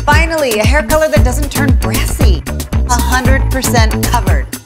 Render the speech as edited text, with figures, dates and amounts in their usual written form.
Finally, a hair color that doesn't turn brassy. 100% covered.